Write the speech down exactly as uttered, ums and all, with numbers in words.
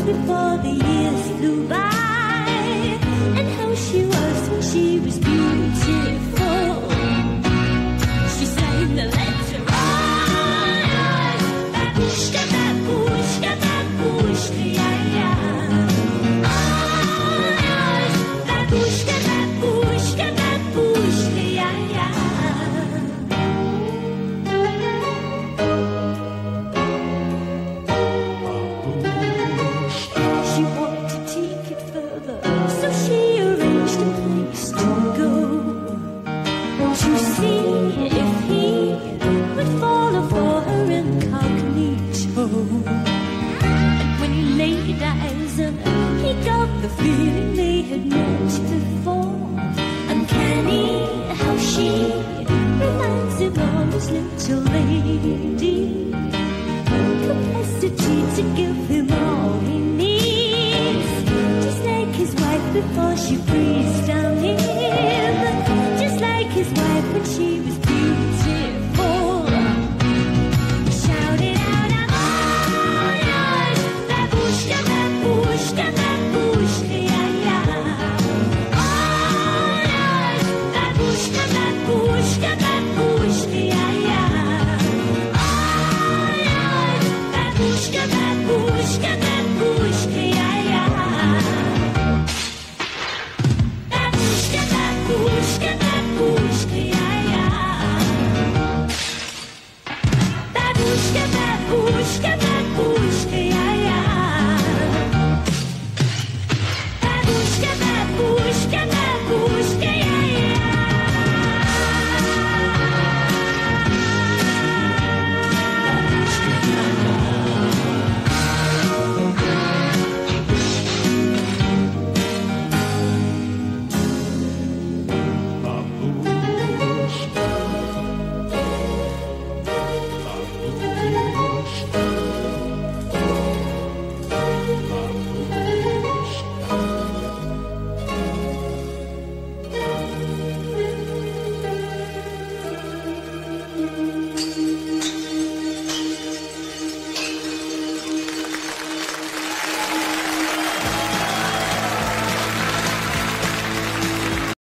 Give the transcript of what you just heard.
before the years flew by, and how she was when she was beautiful. She sang the letter on, Babooshka, Babooshka, Babooshka, yeah, yeah. On, Babooshka, Babooshka, Babooshka, yeah, yeah. She wanted to take it further, so she arranged a place to go, to see if he would follow for her incognito. And when he laid eyes on her, he got the feeling they had met before. Uncanny how she reminds him of his little lady, capacity to give him all he needs, just like his wife before she breathes down him, just like his wife when she was beautiful. He shouted out, I'm all yours, Babooshka, Babooshka, Babooshka, yeah, yeah. All yours, Babooshka, Babooshka, Babooshka, yeah, yeah. All yours, Babooshka, Babooshka,